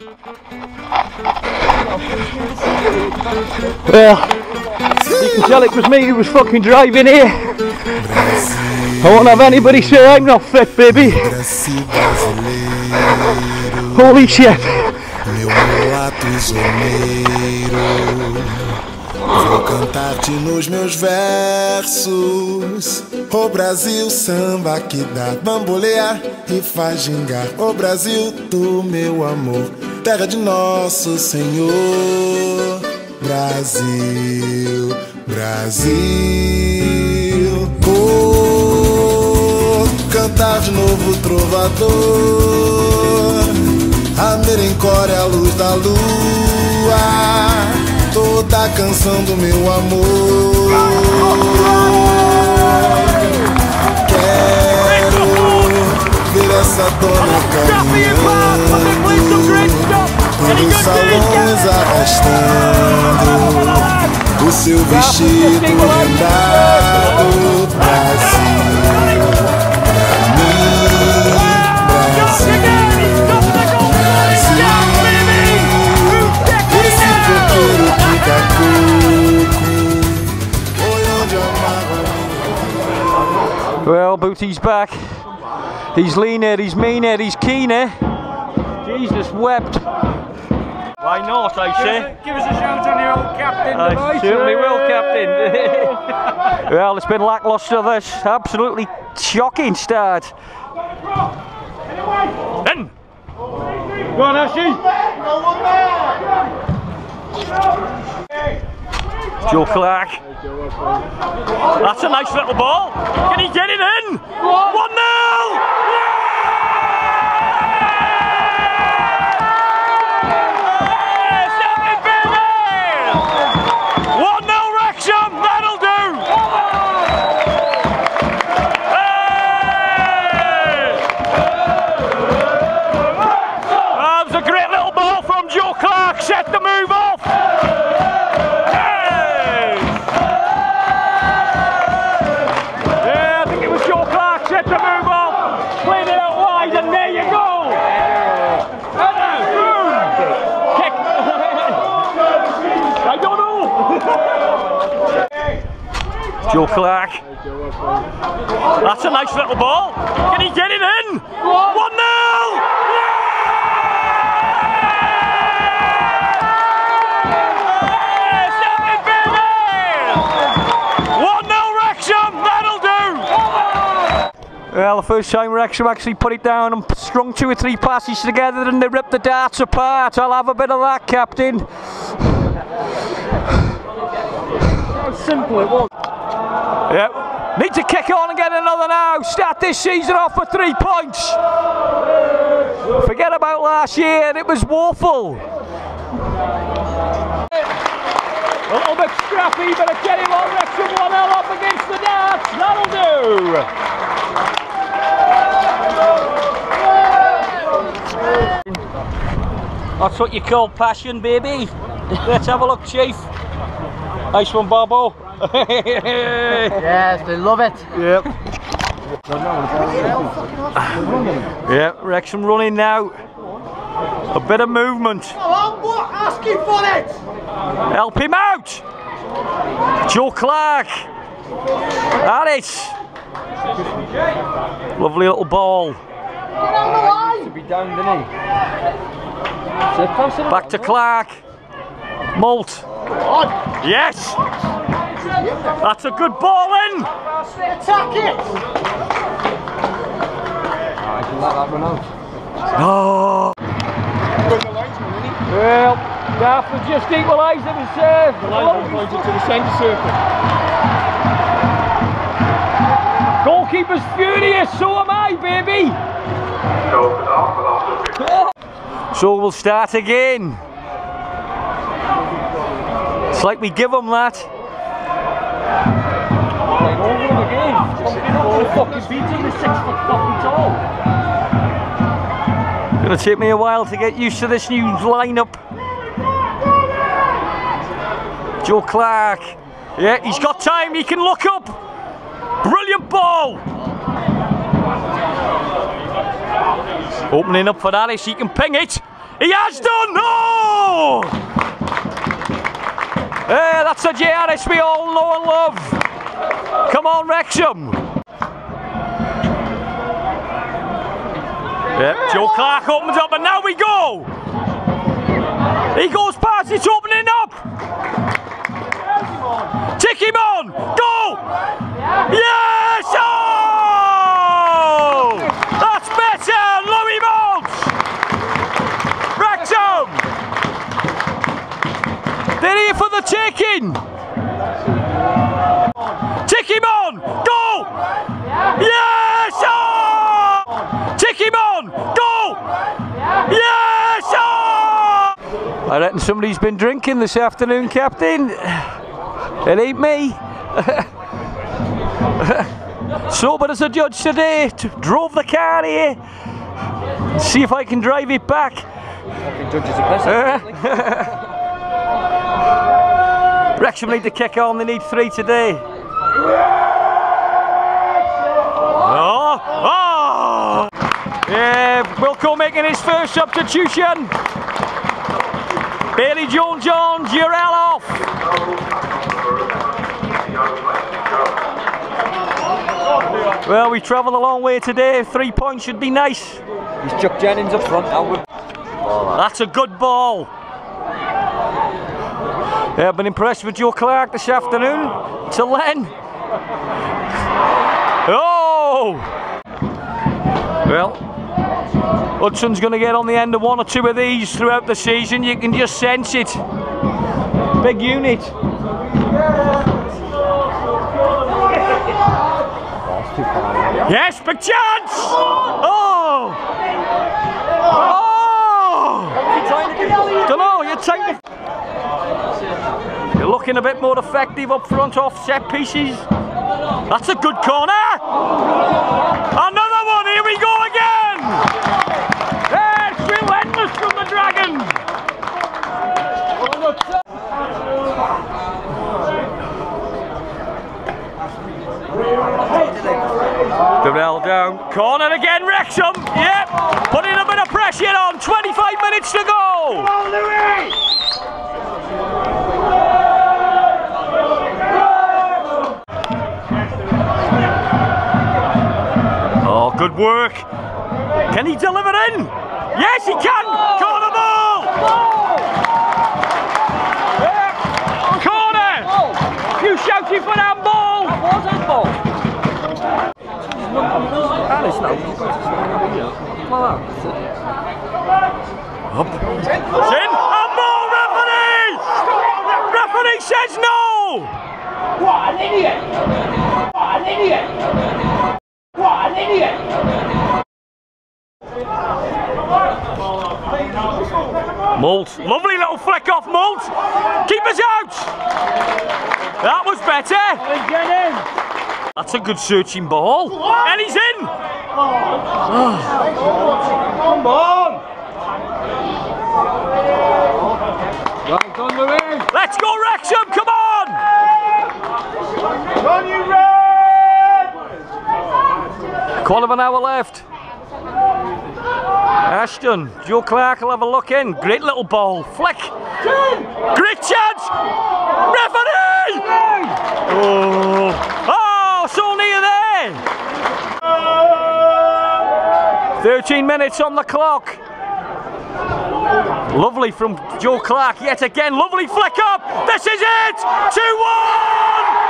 Well, you can tell it was me who was fucking driving here. I won't have anybody say I'm not fit, baby. Holy shit. Vou cantar-te nos meus versos. O Brasil, samba que dá bambolear e faz gingar. O Brasil do meu amor, terra de nosso Senhor. Brasil, Brasil. Vou cantar de novo o trovador. A merencória, a luz da lua, toda a canção do meu amor. Quero ver essa dona caminhando pelos salões arrastando o seu vestido rendado. Brasil, pra mim, Brasil. Well, Booty's back. He's leaner, he's meaner, he's keener. Jesus wept. Why not, I say? Give us a shout on your old captain. I certainly will, Captain. Well, it's been lacklustre, this. Absolutely shocking start. Then! Go on, Ashley! Joe Clark. That's a nice little ball. Can he get it in? 1-0! Yes, everybody! 1-0 Wrexham, that'll do! Hey! That was a great little ball from Joe Clark, set the move off! Joe Clark. That's a nice little ball. Can he get it in? 1-0! Yes, everybody! 1-0 Wrexham, that'll do! Well, the first time Wrexham actually put it down and strung 2 or 3 passes together and they ripped the darts apart. I'll have a bit of that, Captain. How simple it was. Yep. Need to kick on and get another now. Start this season off for 3 points. Forget about last year, it was woeful. A little bit scrappy, but I get him on Wrexham 1-0 up against the darts. That'll do. That's what you call passion, baby. Let's have a look, Chief. Nice one, Bobo. Yes, they love it. Yep. Yep, Wrexham running now. A bit of movement. I'm asking for it. Help him out. Joe Clark. At it. Lovely little ball. To be down, didn't he? Back to Clark. Molt. Yes. That's a good ball in. Attack it. I can let that run out. Oh. Well, Dartford just equalised it and served. The linesman pointed to the centre circle. Goalkeeper's furious, so am I, baby. So we'll start again. It's like we give them that. Over them again. Fucking beat him, he's 6 foot fucking tall. It's gonna take me a while to get used to this new lineup. Joe Clark. Yeah, he's got time, he can look up. Brilliant ball. Opening up for Alice, he can ping it. He has done! Oh! That's the JRS we all know and love. Come on, Wrexham. Yep, Joe Clark opens up and now we go. He goes past, it's opening up. Tick him on, go. Yes! Oh! That's better, Louis Maltz. Wrexham. They're here for the taking. Tick him on, go. Yes! Oh! Tick him on, go. Yes! Oh! I reckon somebody's been drinking this afternoon, Captain. It ain't me. Sober as a judge today. Drove the car here. See if I can drive it back. Wrexham need to kick on. They need 3 today. Oh! Oh! Yeah, Wilko making his first substitution. Bailey Jones on, Girell off. Well, we travelled a long way today. 3 points should be nice. He's Chuck Jennings up front now. That's a good ball. Yeah, I've been impressed with Joe Clark this afternoon. To Len. Oh! Well, Hudson's going to get on the end of 1 or 2 of these throughout the season. You can just sense it. Big unit. Yes, big chance! Oh! Oh! Don't know, you're taking. You're looking a bit more effective up front off set pieces. That's a good corner! Another one, here we go again! It's relentless from the Dragons! Girell down, corner again, Wrexham! Yep, putting a bit of pressure on, 25 minutes to go! Come on, Louis! Oh, good work. Can he deliver in? Yes, he can! Corner ball! Yeah. Corner! You shouting for that ball? That was handball. Up. It's in! Handball, referee! Referee says no! What an idiot! What an idiot! What an idiot! Maltz, lovely little flick off Maltz. Keep us out! That was better! Get in! That's a good searching ball. And he's in! Come on! Right done, Louis! Let's go, Wrexham, come on! On you, Red! Quarter of an hour left. Ashton, Joe Clark will have a look in. Great little ball. Flick. Great chance! Referee! Oh, oh, so near there. 13 minutes on the clock. Lovely from Joe Clark yet again. Lovely flick up. This is it! 2-1!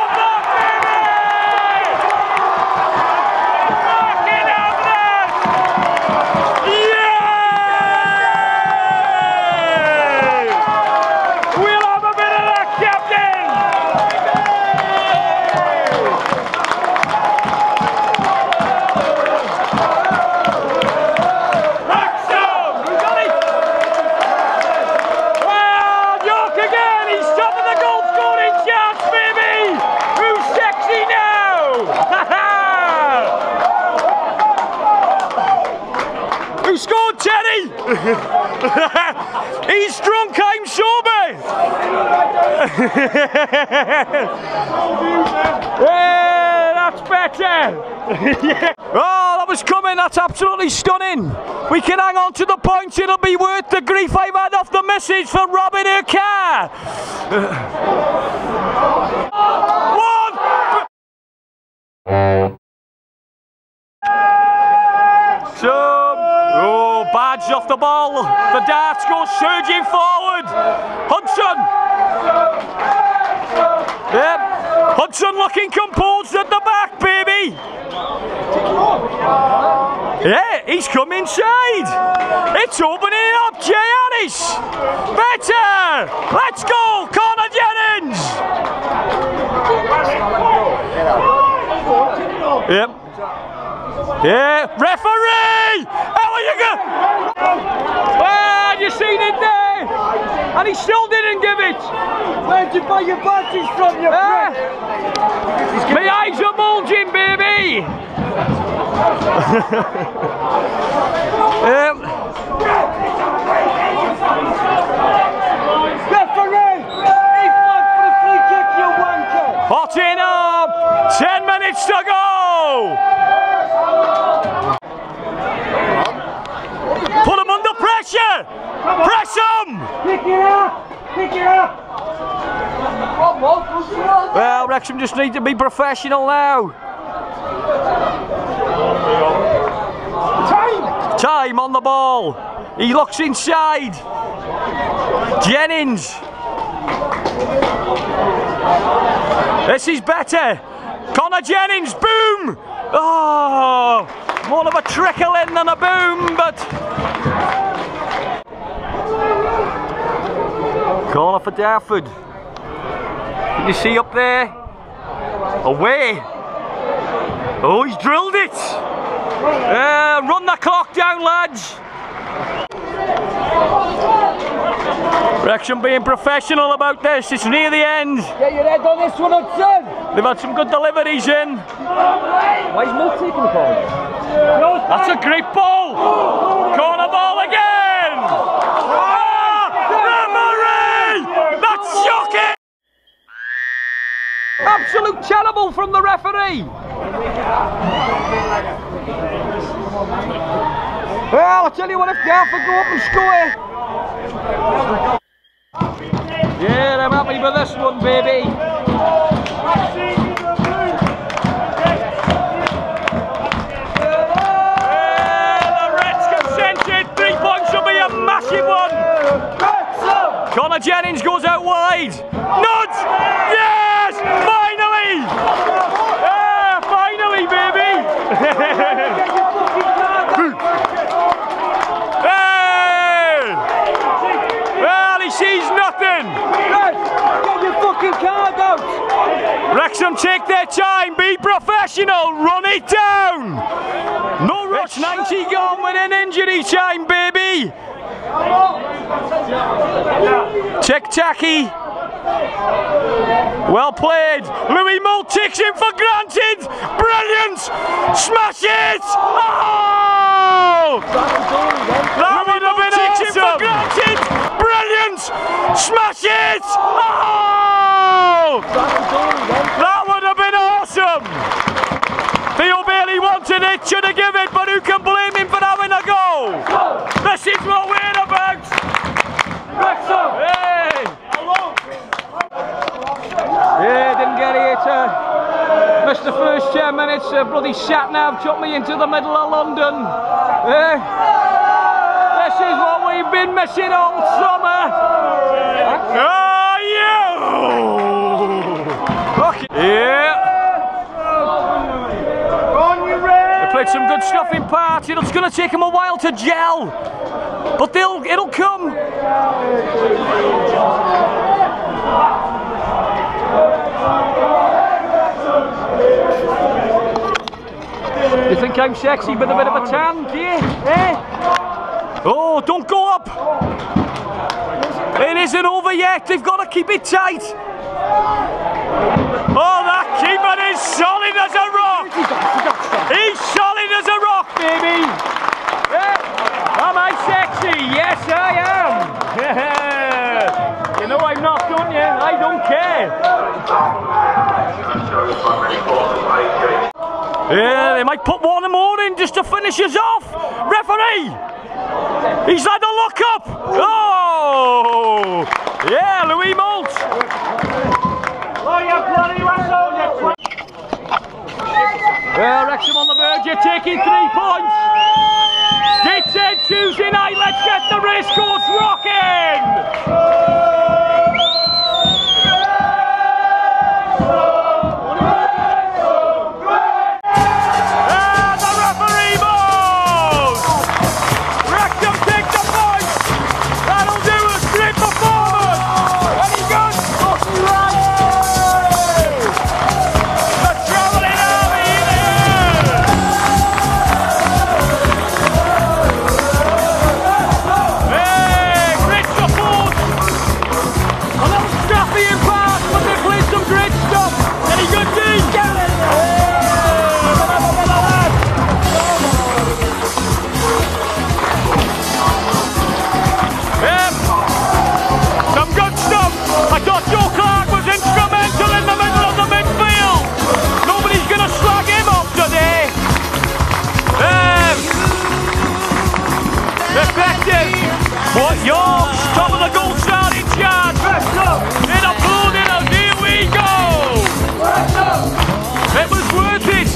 He's drunk, I'm sober! Yeah, that's better. Yeah. Oh, that was coming. That's absolutely stunning. We can hang on to the points. It'll be worth the grief I've had off the missus for robbing her car. One. Oh, Badge off the ball. The darts go surging forward. Hudson. Yep. Hudson looking composed at the back, baby. Yeah, he's come inside. It's opening up. Jay Harris. Better. Let's go. Connor Jennings. Yep. Yeah, referee! How are you going? Ah, you seen it there? And he still didn't give it. Where'd you buy your badges from, you prick? My eyes are bulging, baby! Referee! He flagged for a free kick, you wanker! Hotting up! 10 minutes to go! Put him under pressure! Press him! Pick it up! Pick it up! Well, Wrexham just need to be professional now. Time on the ball. He looks inside. Jennings. This is better. Connor Jennings, boom! Oh, more of a trickle in than a boom, but... Corner for Dartford. Can you see up there? Away. Oh, he's drilled it. Run the clock down, lads. Wrexham being professional about this. It's near the end. Get your head on this one, Hudson! They've had some good deliveries in. Why is Milt taking the ball? That's a great ball. Corner ball again. Referee! That's shocking. Absolute terrible from the referee. Well, I'll tell you what, if Dartford go up and score. Yeah, I'm happy with this one, baby. The Reds consented. 3 points will be a massive one. Connor Jennings goes out wide. Nudge! Yes! Finally! Finally, baby! Well, he sees nothing. Get your fucking card out! Wrexham take their time, be professional, run it down. No rush, 90 gone within injury time, baby. Tic-tacky. Well played. Louis Mull takes him for granted. Brilliant. Smash it. Oh! That would have been awesome. Takes him for granted. Brilliant. Smash it. Oh! That would have been awesome. Theo Bailey wanted it, should have given it, but who can blame him for having a go? This is what we're about. Wrexham. Hey. Yeah, didn't get it. Missed the first 10 minutes. Bloody sat-nav took me into the middle of London. This is what we've been missing all summer. Oh, you! Okay. Yeah. They played some good stuff in parts. It's going to take them a while to gel, but it'll come. You think I'm sexy with a bit of a tan, do you? Eh? Oh, don't go up! It isn't over yet, they've got to keep it tight! Oh, that keeper is solid as a rock! He's solid as a rock, baby! Am I sexy? Yes, I am! You know I'm not, don't you? I don't care! Yeah, they might put one more in just to finish us off. Referee! He's had a look up! Oh! Yeah, Louis Molt! Oh, you bloody Wrexham! Well, Wrexham on the verge, you're taking 3 points! It's a Tuesday night, let's get the racecourse rocking! What Yorks, top of the goal starting chart. In a pool dinner, here we go. It was worth it.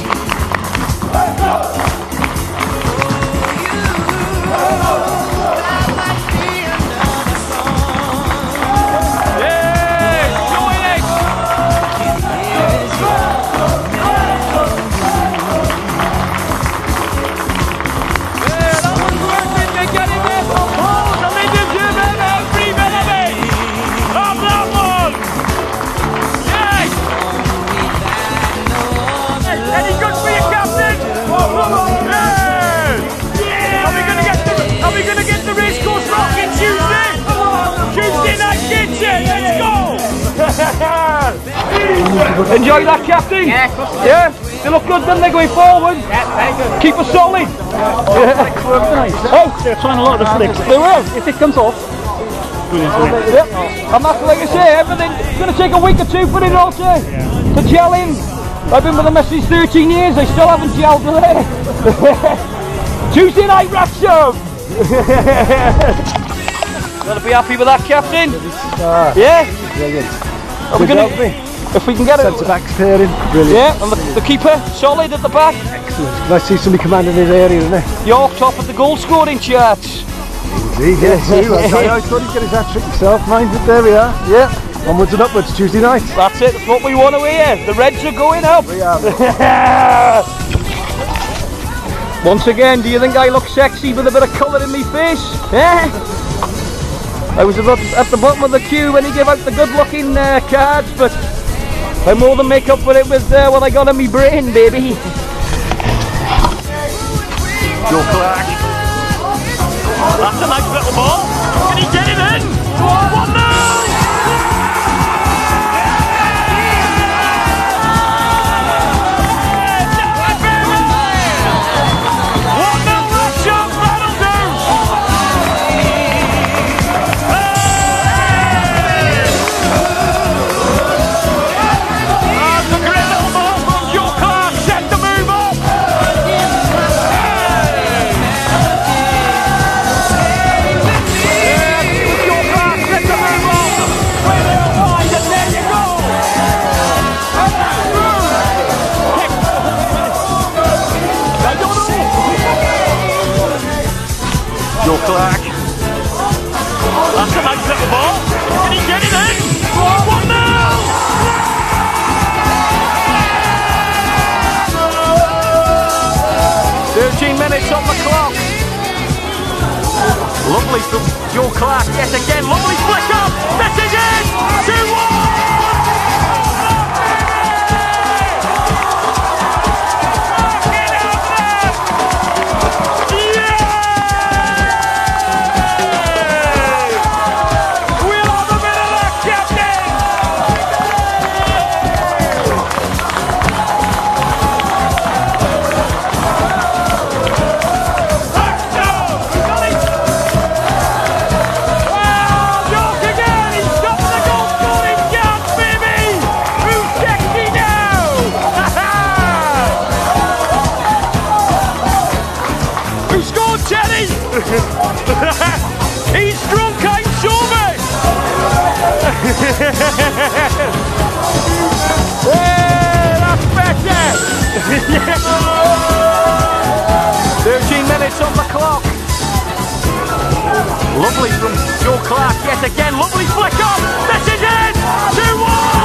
Yeah, doing it. Yeah, that was worth it. They're getting there for Paul. Any good for you, Captain? Yeah. Are we gonna get the racecourse rocking Tuesday? Tuesday night kitchen, let's go! Enjoy that, Captain? Yeah, of course. Yeah? They look good, don't they, going forward? Yeah, very good. Keep us solid. Oh, They're trying a lot of the flicks. they will, if it comes off. Brilliant. Yep. And that's like I say, everything, it's going to take a week or two for it all to gel in. I've been with the missus 13 years, I still haven't gelled with it. Tuesday night Wrexham! Gotta be happy with that, Captain? Yeah? Brilliant. Are we gonna, if we can get it. Centre back's clearing. Brilliant. Yeah, and the keeper, solid at the back. Excellent. Nice to see somebody commanding his area, isn't it? York top of the goal scoring charts. Easy, yes. I thought he'd get his hat-trick himself, mind it, there we are. Yeah. Onwards and upwards, Tuesday night. That's it, that's what we want to hear. The Reds are going up. We are. Once again, do you think I look sexy with a bit of colour in my face? Yeah. I was at the bottom of the queue when he gave out the good-looking cards, but I more than make up for it with what I got in my brain, baby. Joe Clark. That's a nice little ball. Can he get it in? 1-0! Clark. That's a nice little ball. Can he get it in? 1-0! 13 minutes on the clock. Lovely from Joe Clark yet again. Lovely flick up. This is it. 2-1. York again, he's stopped the goal scoring! He's drunk, I'm sure. Yeah, that's better. 13 minutes on the clock. Lovely from Joe Clark yet again. Lovely flick on. This is it. 2-1.